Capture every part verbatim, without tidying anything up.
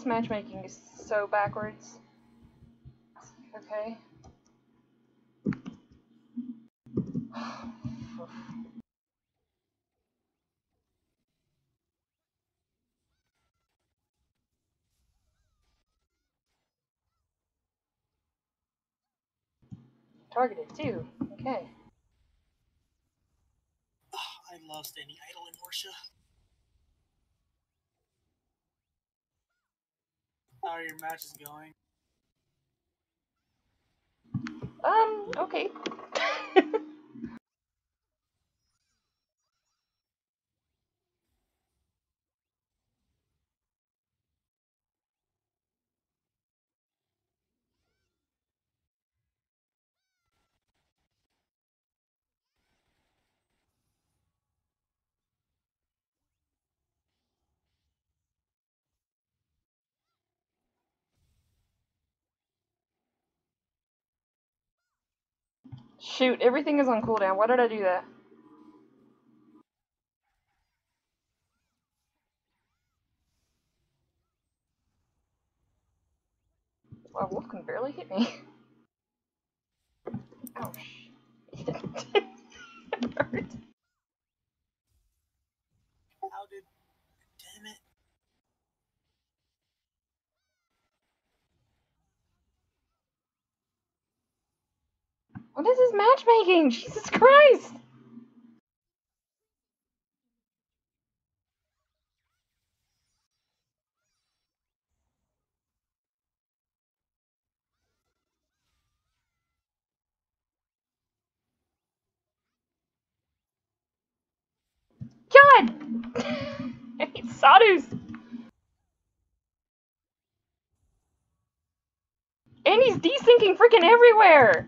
This matchmaking is so backwards. Okay. Targeted too. Okay. Oh, I love standing idle in Portia. How are your matches going? Um, okay. Shoot, everything is on cooldown. Why did I do that? Wow, Wolf can barely hit me. Ouch. It hurt. How did... Damn it. What is this matchmaking? Jesus Christ! God! I hate Sadus! And he's desyncing freaking everywhere!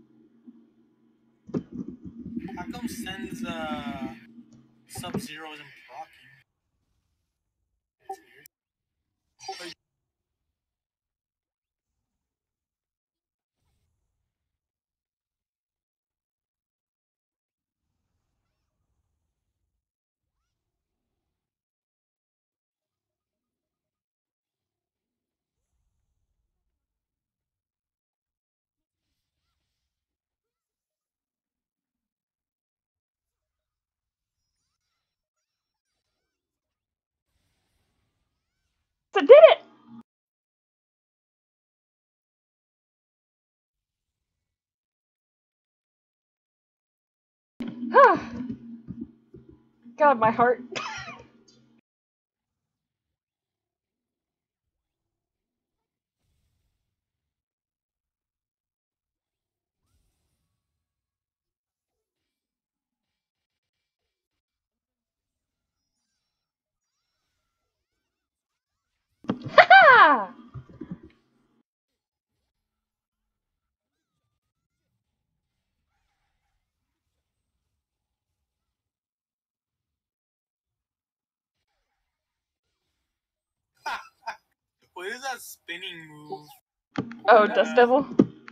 How come Sen's uh, Sub-Zero isn't proccing? That's weird. So did it! God, my heart. Ha! What is that spinning move? Oh, Uh, Dust Devil?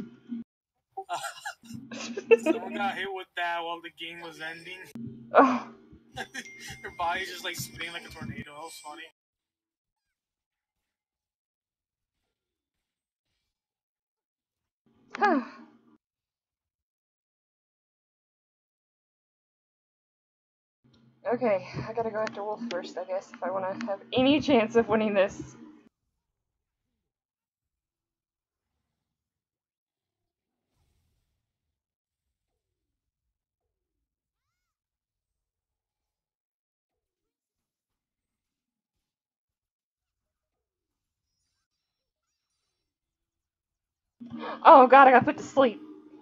Someone got hit with that while the game was ending. Oh. Her body's just like spinning like a tornado. That was funny. Okay, I gotta go after Wolf first, I guess, if I want to have any chance of winning this. Oh god, I got put to sleep.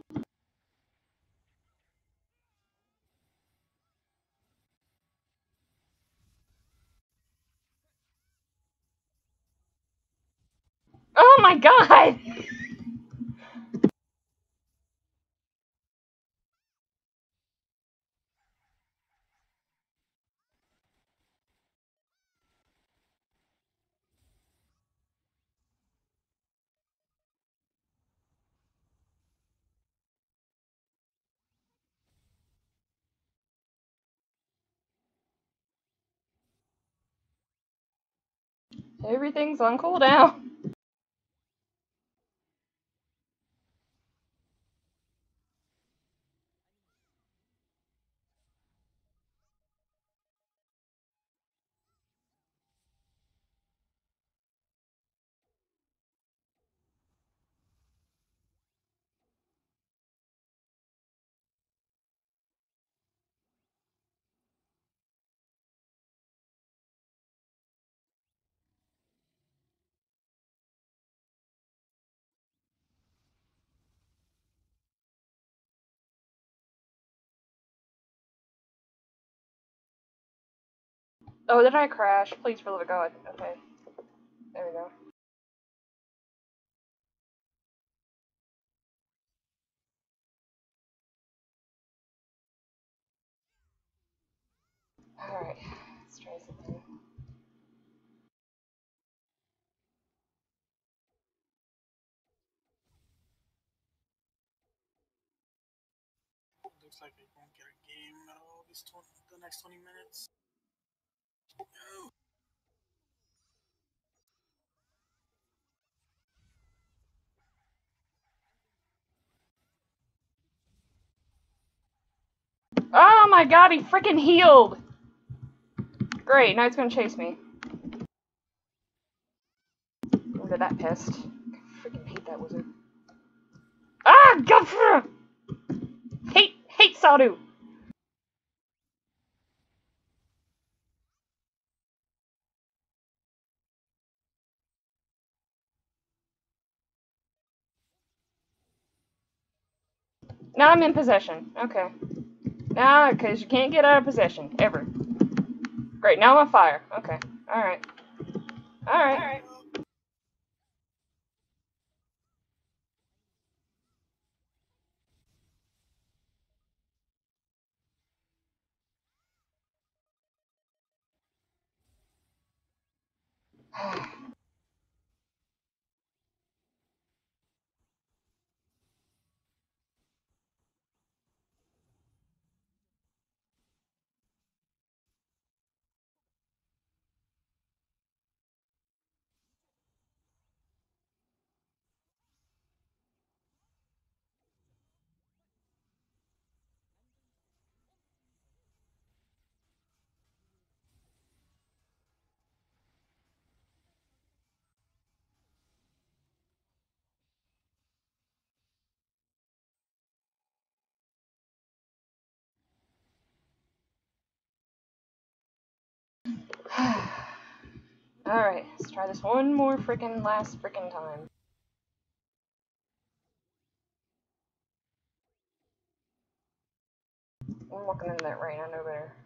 Oh my god! Everything's on cooldown. Oh, did I crash? Please, for the love of God. Okay. There we go. Alright, let's try something. Looks like we won't get a game at all these twenty, the next twenty minutes. No. Oh my god, he freaking healed! Great, now he's gonna chase me. Look at that pest. I freaking hate that wizard. Ah, God! Hate, hate Sadu! Now I'm in possession. Okay. Now, because you can't get out of possession. Ever. Great, now I'm on fire. Okay. Alright. Alright. Alright. Alright, let's try this one more freaking last freaking time. I'm walking in that rain, I know better.